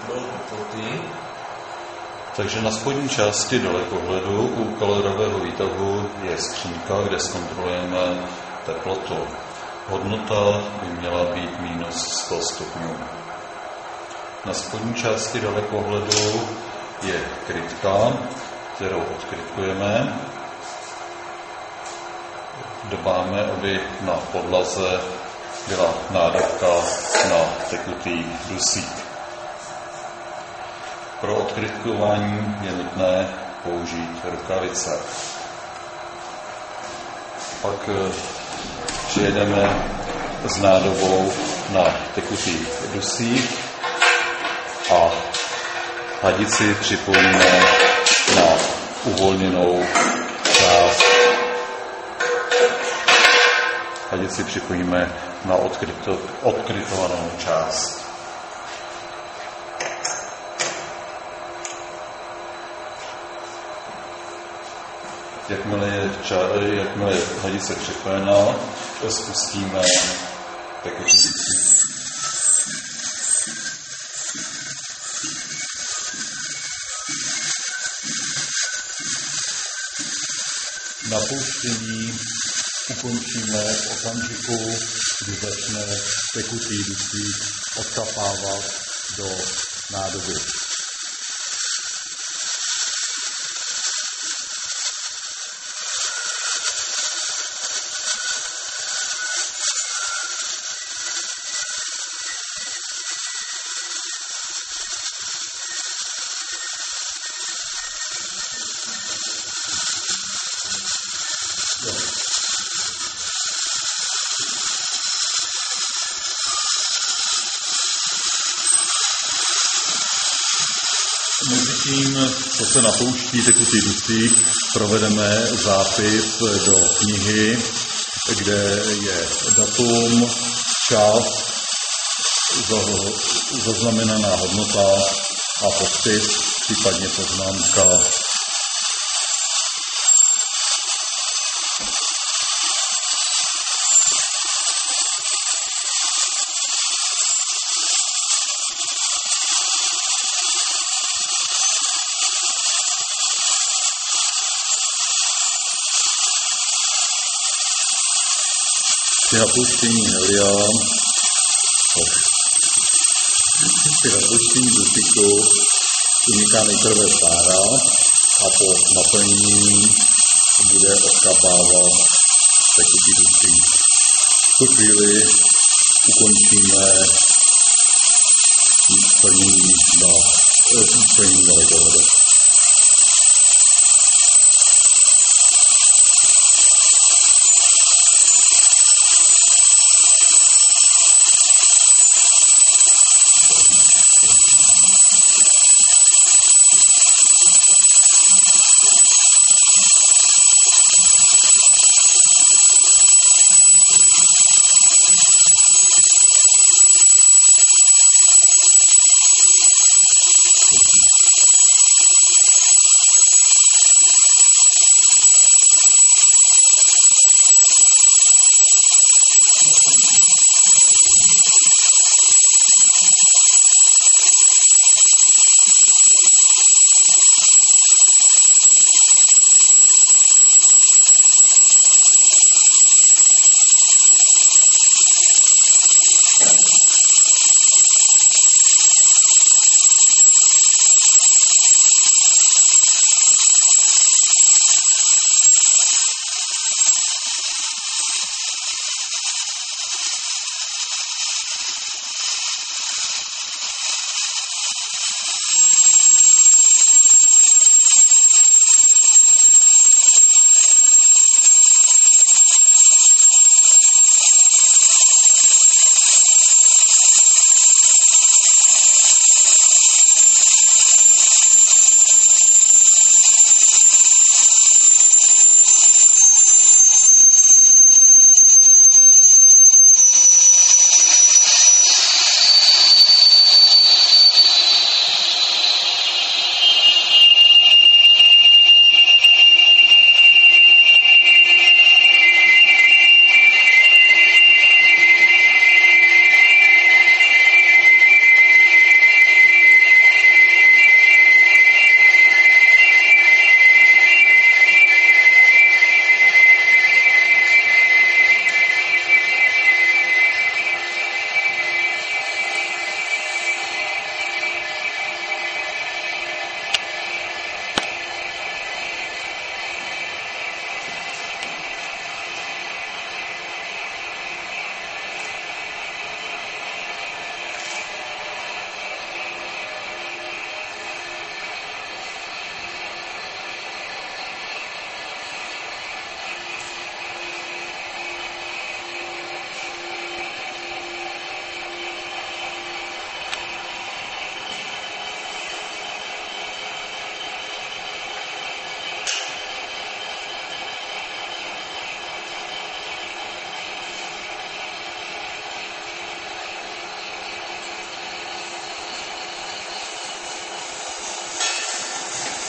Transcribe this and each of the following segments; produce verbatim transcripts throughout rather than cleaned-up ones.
Takže na spodní části dalekohledu u kalorového výtahu je skřínka, kde zkontrolujeme teplotu. Hodnota by měla být minus sto stupňů. Na spodní části dalekohledu je krytka, kterou odkrytkujeme. Dbáme, aby na podlaze byla nádrhka na tekutý dusík. Pro odkrytkování je nutné použít rukavice. Pak přijedeme s nádobou na tekutý dusík a hadici připojíme na uvolněnou část. Hadici připojíme na odkryto, odkrytovanou část. Jakmile je, ča, jakmile je hadice připojena, spustíme tekutý dusík. Napouštění ukončíme v okamžiku, kdy začne tekutý dusík odkapávat do nádoby. Mezitím, co se napouští tekutý dusík, provedeme zápis do knihy, kde je datum, čas, zaznamenaná hodnota a podpis, případně poznámka. Při napouštění helia, při napouštění dusíku uniká nejprve pára a po naplnění bude odkapávat tekutý dusík. V tu chvíli ukončíme plnění na plnění dalekohledu.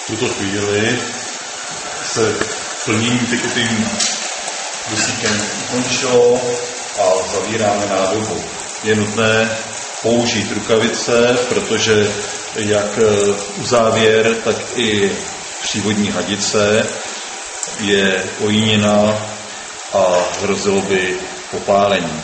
tuto chvíli se plnění tekutým dusíkem ukončilo a zavíráme nádobu. Je nutné použít rukavice, protože jak uzávěr, tak i přívodní hadice je ojíněna a hrozilo by popálení.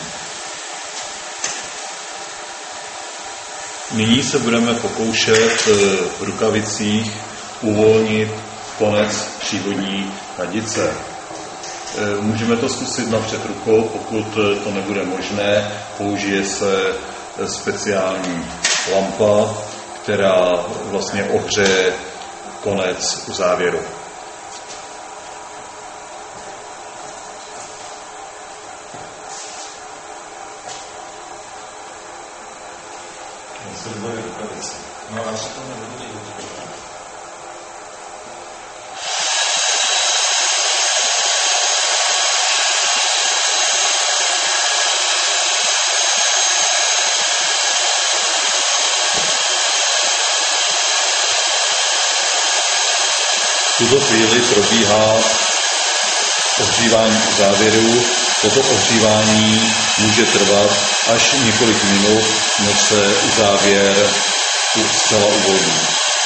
Nyní se budeme pokoušet v rukavicích uvolnit konec přívodní hadice. Můžeme to zkusit napřed rukou, pokud to nebude možné, použije se speciální lampa, která vlastně ohřeje konec uzávěru. No, já se to nebudu. V tuto chvíli probíhá ohřívání uzávěru. Toto ohřívání může trvat až několik minut, než se uzávěr zcela uvolní.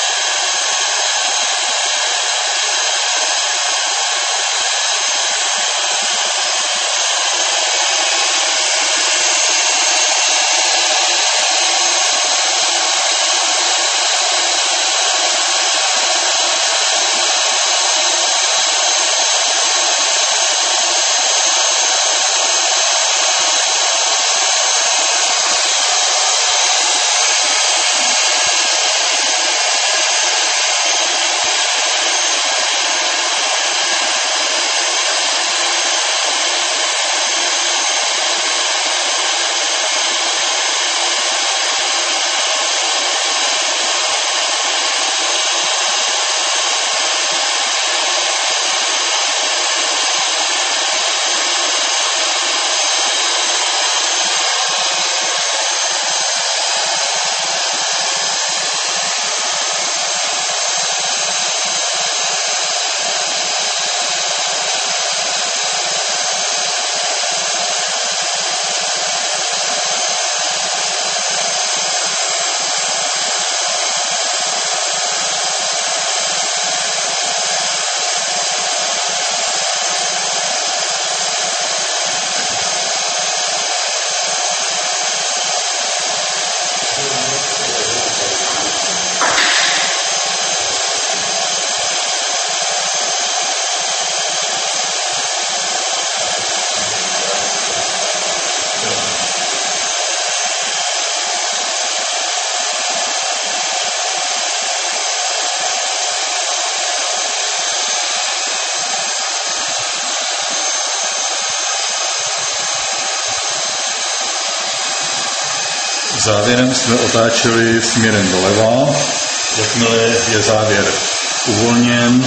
Závěrem jsme otáčeli směrem doleva. Jakmile je závěr uvolněn,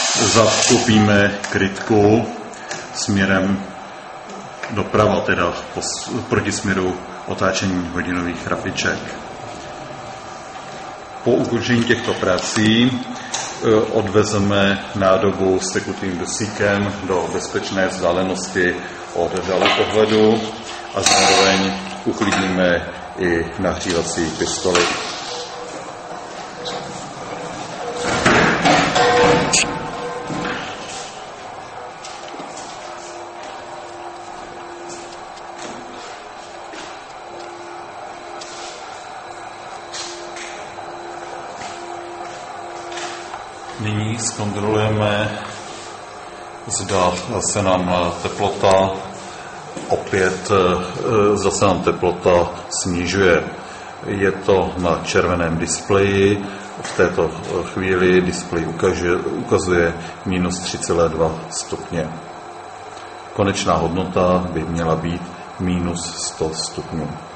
zakopíme krytku směrem doprava, teda proti směru otáčení hodinových chrapiček. Po ukončení těchto prací odvezeme nádobu s tekutým dusíkem do bezpečné vzdálenosti od dalekohledu a zároveň uchlidíme i nahřívací pistoli. Nyní zkontrolujeme, zda se nám teplota opět zase nám teplota snižuje. Je to na červeném displeji. V této chvíli displej ukazuje, ukazuje minus tři celé dva stupně. Konečná hodnota by měla být minus sto stupňů.